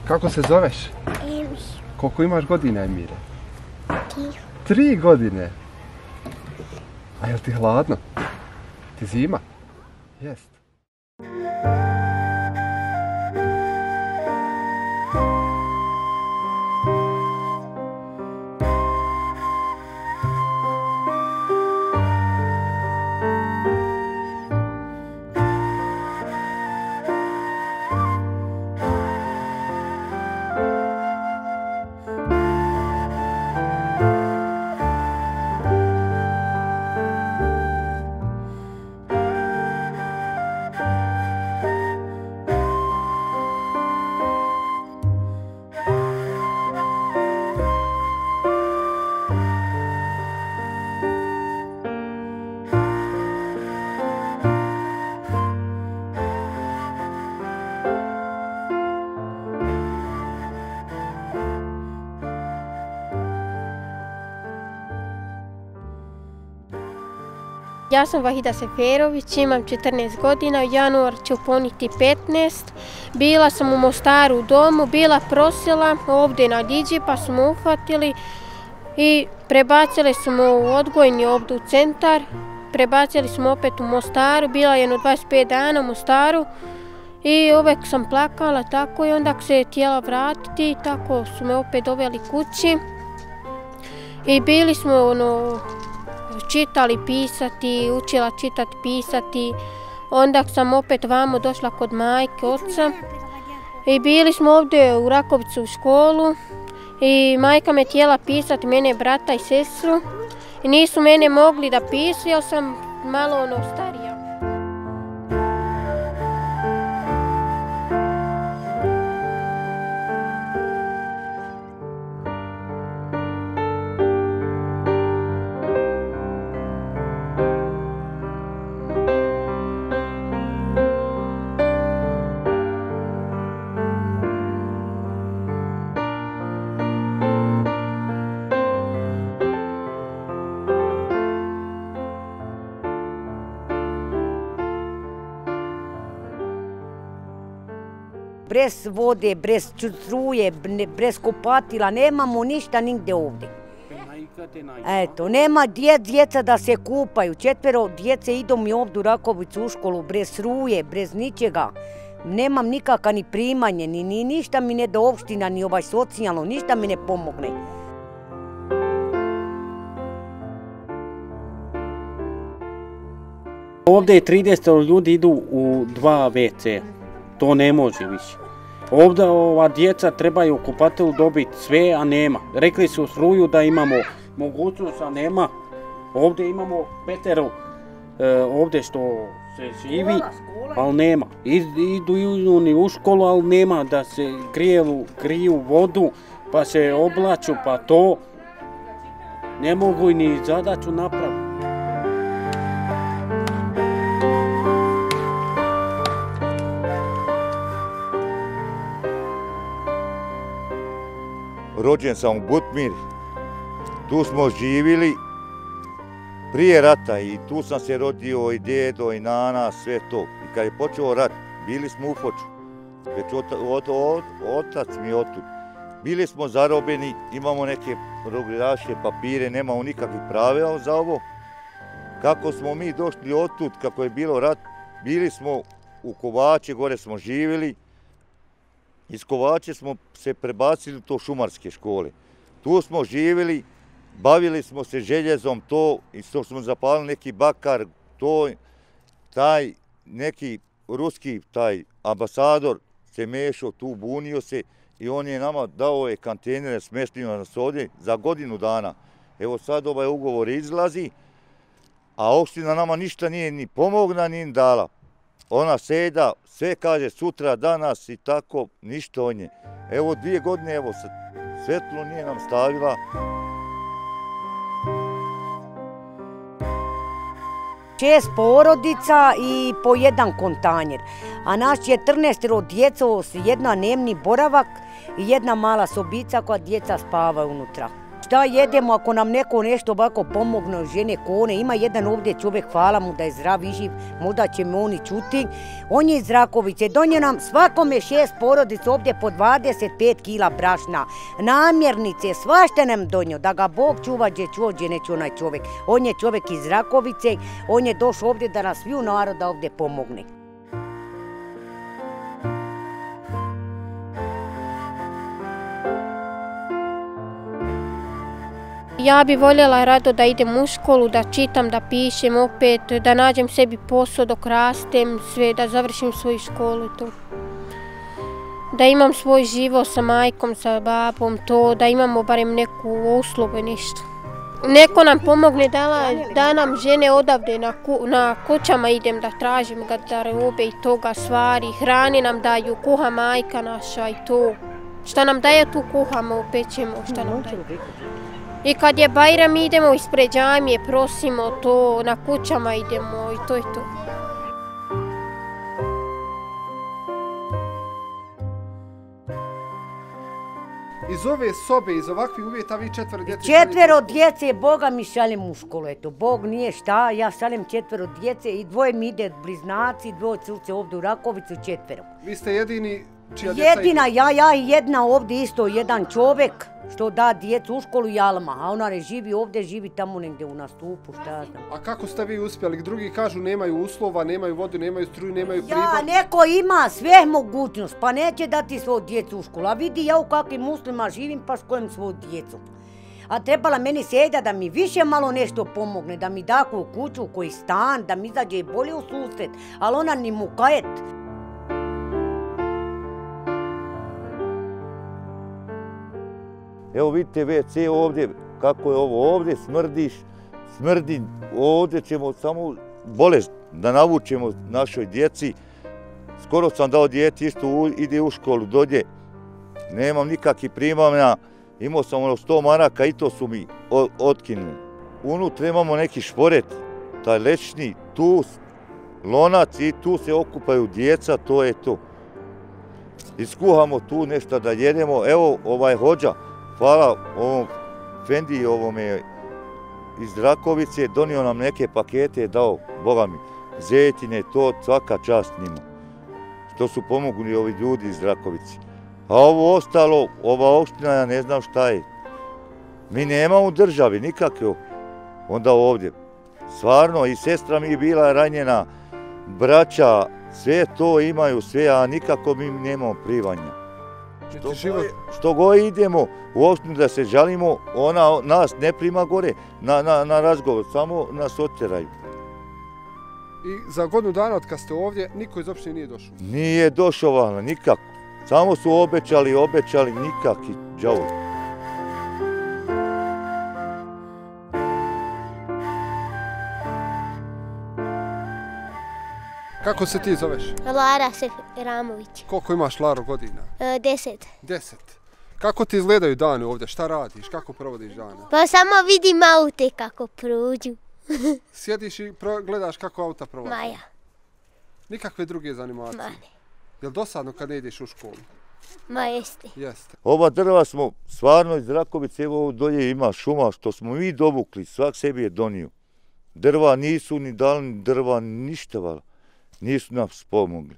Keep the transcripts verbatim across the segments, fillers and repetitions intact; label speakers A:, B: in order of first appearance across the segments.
A: Kako se zoveš?
B: Emir.
A: Koliko imaš godina, Emire?
B: Tri.
A: Tri godine? A jel ti hladno? Ti zima? Jest.
B: Ja sam Vahida Seferović, imam četrnaest godina, u januar ću puniti petnaest. Bila sam u Mostaru u domu, bila prosila ovdje na Diđi pa su me uhvatili i prebacili su me u odgojni ovdje u centar. Prebacili su me opet u Mostaru, bila je jedno dvadeset pet dana u Mostaru i uvijek sam plakala tako i onda se je htjela vratiti, tako su me opet doveli kući i bili smo ono, čitali, pisati, učila čitati, pisati. Onda sam opet vamo došla kod majke, oca i bili smo ovdje u Rakovicu u školu i majka me htjela pisati, mene, brata i sestru i nisu mene mogli da pisu jer sam malo ono starija.
C: Bez vode, bez struje, bez kupatila, nemamo ništa nigdje ovdje. Eto, nema dje, djeca da se kupaju, četvero djece idu mi ovdje u Rakovicu u školu, bez struje, bez ničega. Nemam nikakva ni primanje, ni, ni ništa mi ne da opština, ni ovaj socijalno, ništa mi ne pomogne.
D: Ovdje trideset ljudi idu u dva ve ce, to ne može više. Ovdje ova djeca trebaju kupatilu dobiti sve, a nema. Rekli su struju da imamo mogućnost, a nema. Ovdje imamo petero, ovdje što se živi, ali nema. Idu oni u školu, ali nema da se griju, griju vodu, pa se oblaču, pa to. Ne mogu ni zadaću napraviti.
E: Rođen sam u Butmir, tu smo živjeli prije rata i tu sam se rodio i djedo i nana, sve to. I kad je počeo rat, bili smo u Foču, već otac mi je otud. Bili smo zarobljeni, imamo neke roglaše, papire, nemamo nikakvih pravila za ovo. Kako smo mi došli otud, kako je bilo rat, bili smo u Kovače, gore smo živjeli. Iz Kovače smo se prebacili u to šumarske škole. Tu smo živjeli, bavili smo se željezom, to, i što smo zapalili neki bakar, to, taj neki ruski, taj ambasador se mešao tu, bunio se i on je nama dao je kontejnere, smještio nas ovdje za godinu dana. Evo sad ovaj ugovor izlazi, a opština nama ništa nije ni pomogla, ni dala. Ona seda, sve kaže sutra, danas i tako, ništa od nje. Evo dvije godine, evo svetlo nije nam stavila.
C: Šest porodica i po jedan kontanjer. A naš četrnaestero djeco, jedna dnevni boravak i jedna mala sobica koja djeca spava unutra. šta jedemo ako nam neko nešto ovako pomogne, žene kone. Ima jedan ovdje čovjek, hvala mu da je zdrav i živ, možda će me oni čuti. On je iz Rakovice, donio nam svakome šest porodica ovdje po dvadeset pet kila brašna, namirnice, svašta nam donio, da ga Bog čuva gdje čuođe neće onaj čovjek. On je čovjek iz Rakovice, on je došao ovdje da nas sviju naroda ovdje pomogne.
B: Ja bi voljela rado da idem u školu, da čitam, da pišem opet, da nađem sebi posao dok rastem, sve, da završim svoju školu, to. Da imam svoj život sa majkom, sa babom, to, da imamo barem neku uslugu, nešto. Neko nam pomogne da, da nam žene odavde na, ku, na kućama idem da tražim garderobe i toga stvari, hrane nam daju, kuha majka naša i to. Šta nam daje tu kuhamo, pečemo, šta nam daje. I kad je Bajram idemo ispred džamije, prosimo to, na kućama idemo i to je to.
A: Iz ove sobe, iz ovakvih uvjeta, vi četvero djece...
C: Četvero djece, Boga mi šaljem u školu, eto, Bog nije šta, ja šaljem četvero djece i dvoje mi ide bliznaci, dvoje curce ovdje u Rakovicu, četvero.
A: Vi ste jedini čija djeca...
C: Jedina, ja, ja i jedna ovdje isto, jedan čovjek što da djecu u školu i Alma, a ona ne živi ovdje, živi tamo negdje u nastupu, šta znam.
A: A kako ste vi uspjeli? Drugi kažu nemaju uslova, nemaju vodu, nemaju struju, nemaju pribor.
C: Ja, neko ima sve mogućnost, pa neće dati svoju djecu u školu. A vidi ja u kakvim muslima živim, pa školim svoju djecu. A trebala meni Sejda da mi više malo nešto pomogne, da mi da koju kuću, koji stan, da mi izađe bolje u susret, ali ona ni mu kajet.
E: Evo vidite ve ce ovdje, kako je ovo ovdje, smrdiš, smrdi, ovdje ćemo samo bolest da navučemo našoj djeci. Skoro sam dao djeti isto, ide u školu, dođe, nemam nikakvih primanja, imao sam ono sto maraka i to su mi otkinuli. Unutra imamo neki šporet, taj lečni, tu lonac i tu se okupaju djeca, to je to. Iskuhamo tu nešto da jedemo, evo ovaj hođa, hvala ovom Fendi, ovome iz Rakovice, donio nam neke pakete, dao, Boga mi, zejtine, to svaka čast njima, što su pomogli ovi ljudi iz Rakovice. A ovo ostalo, ova opština, ja ne znam šta je. Mi nemamo u državi nikakve, onda ovdje. Stvarno, i sestra mi je bila ranjena, braća, sve to imaju, sve, a nikako mi nemamo privanja. Što, život... što god idemo u opštinu da se žalimo, ona nas ne prima gore na, na, na razgovor, samo nas otjeraju.
A: I za godinu dana od kad ste ovdje, niko iz opštine nije došao?
E: Nije došao vana, nikako. Samo su obećali, obećali, nikakvi džavovi.
A: Kako se ti zoveš?
F: Lara Seframović.
A: Koliko imaš, Laro, godina?
F: E, deset.
A: Deset. Kako ti izgledaju dani ovdje? Šta radiš? Kako provodiš dane?
F: Pa samo vidim aute kako prođu.
A: Sjediš i gledaš kako auta provode?
F: Maja.
A: Nikakve druge zanimacije?
F: Ma ne.
A: Jel dosadno kad ne ideš u školu?
F: Ma jeste.
A: Jeste.
E: Ova drva smo stvarno iz Rakovice, evo dolje ima šuma što smo mi dovukli, svak sebi je donio. Drva nisu ni dali, ni drva ništa vala. Nisu nam pomogli.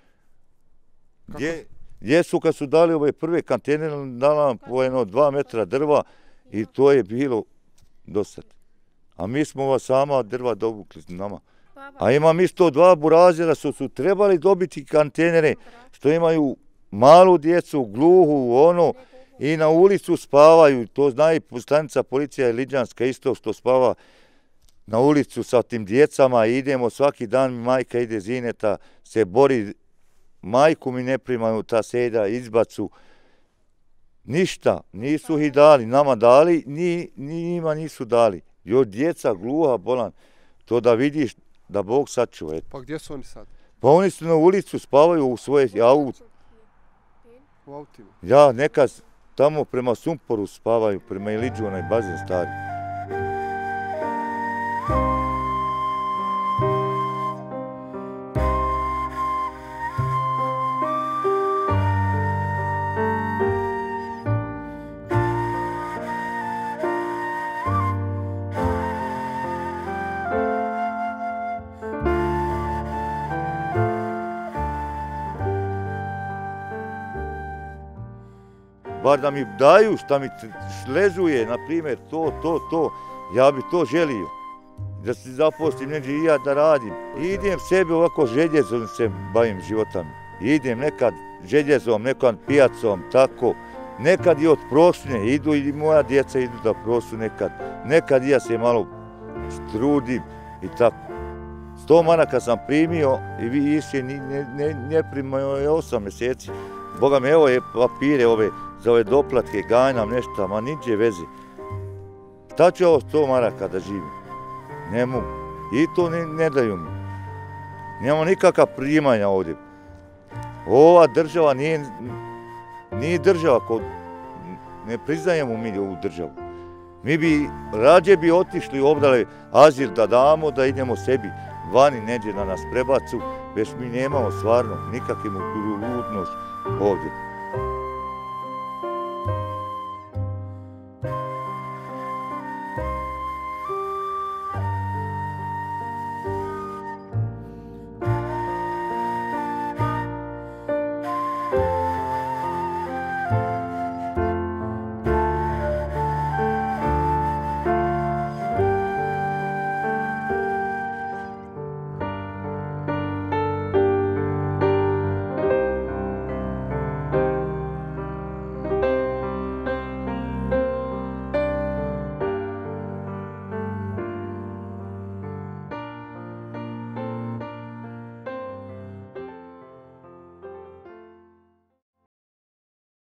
E: Gdje, gdje su kad su dali ove prve kantenere, dali nam po jedno dva metra drva i to je bilo dosad. A mi smo ova sama drva dovukli nama. A imam isto dva burazera što su trebali dobiti kantenere, što imaju malu djecu, gluhu, ono, i na ulicu spavaju. To zna i stanica policija Liđanska isto što spava na ulicu sa tim djecama. Idemo svaki dan, majka ide Zineta, se bori, majku mi ne primaju, ta Sejda, izbacu. Ništa, nisu ih dali, nama dali, ni, ni njima nisu dali. Još djeca gluha, bolan, to da vidiš da Bog sačuva.
A: Pa gdje su oni sad?
E: Pa oni su na ulicu, spavaju u svoje auto.
A: U autima?
E: Ja, nekad tamo prema Sumporu spavaju, prema Iliđu, onaj bazen stari. bar da mi daju šta mi šležuje, na primjer, to, to, to, ja bi to želio. Da se zaposlim neđe i ja da radim. Idem sebi ovako željezom se bavim životom. Idem nekad željezom, nekad pijacom, tako. Nekad i od prosne, idu i moja djeca idu da prosu nekad. Nekad i ja se malo trudim i tako. Sto maraka sam primio i vi više ne, ne, ne primaju je osam mjeseci. Boga me, evo je papire ove, za ove doplatke, ganjam nešto, ma niđe veze. Šta ću ovo sto maraka da živim? Ne mogu. I to ne, ne daju mi. Nemamo nikakva primanja ovdje. Ova država nije, nije država, kod, ne priznajemo mi ovu državu. Mi bi, rađe bi otišli obdale azil da damo, da idemo sebi vani, neđe da nas prebacu, već mi nemamo stvarno nikakvu ludnost ovdje.